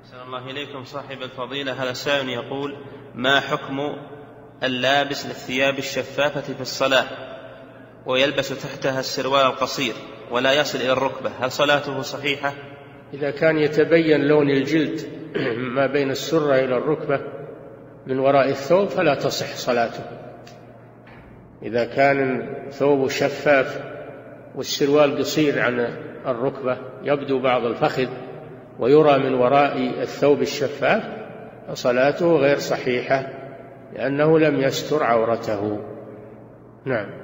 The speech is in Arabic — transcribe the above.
أحسن الله إليكم صاحب الفضيلة. هذا سائل يقول: ما حكم اللابس للثياب الشفافة في الصلاة ويلبس تحتها السروال القصير ولا يصل إلى الركبة، هل صلاته صحيحة؟ إذا كان يتبين لون الجلد ما بين السرة إلى الركبة من وراء الثوب فلا تصح صلاته. إذا كان ثوب شفاف والسروال قصير عن الركبة يبدو بعض الفخذ ويرى من وراء الثوب الشفاف فصلاته غير صحيحة لأنه لم يستر عورته. نعم.